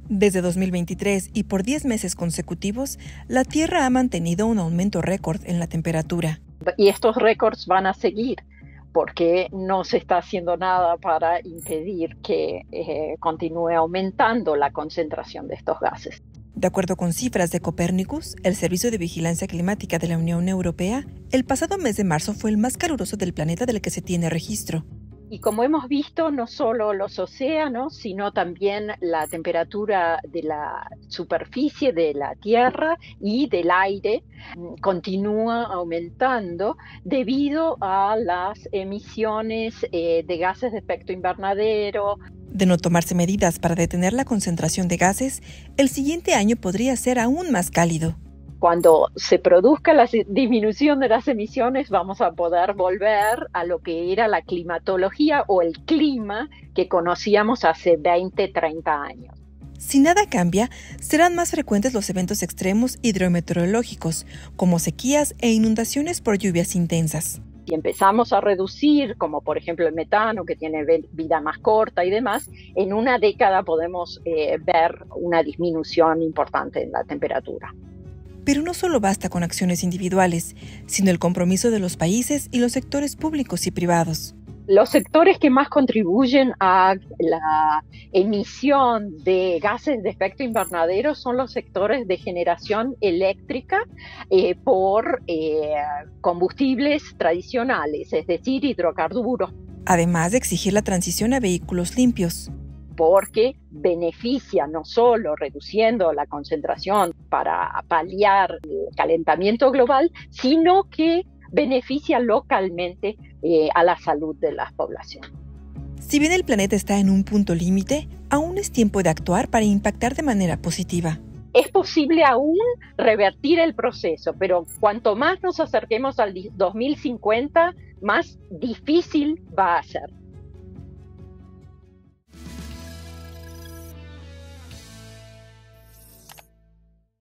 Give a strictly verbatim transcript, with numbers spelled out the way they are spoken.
Desde dos mil veintitrés y por diez meses consecutivos, la Tierra ha mantenido un aumento récord en la temperatura. Y estos récords van a seguir porque no se está haciendo nada para impedir que eh, continúe aumentando la concentración de estos gases. De acuerdo con cifras de Copernicus, el Servicio de Vigilancia Climática de la Unión Europea, el pasado mes de marzo fue el más caluroso del planeta del que se tiene registro. Y como hemos visto, no solo los océanos, sino también la temperatura de la superficie de la Tierra y del aire continúa aumentando debido a las emisiones eh, de gases de efecto invernadero. De no tomarse medidas para detener la concentración de gases, el siguiente año podría ser aún más cálido. Cuando se produzca la disminución de las emisiones, vamos a poder volver a lo que era la climatología o el clima que conocíamos hace veinte, treinta años. Si nada cambia, serán más frecuentes los eventos extremos hidrometeorológicos, como sequías e inundaciones por lluvias intensas. Si empezamos a reducir, como por ejemplo el metano, que tiene vida más corta y demás, en una década podemos eh, ver una disminución importante en la temperatura. Pero no solo basta con acciones individuales, sino el compromiso de los países y los sectores públicos y privados. Los sectores que más contribuyen a la emisión de gases de efecto invernadero son los sectores de generación eléctrica eh, por eh, combustibles tradicionales, es decir, hidrocarburos. Además de exigir la transición a vehículos limpios. Porque beneficia no solo reduciendo la concentración para paliar el calentamiento global, sino que beneficia localmente eh, a la salud de la población. Si bien el planeta está en un punto límite, aún es tiempo de actuar para impactar de manera positiva. Es posible aún revertir el proceso, pero cuanto más nos acerquemos al dos mil cincuenta, más difícil va a ser.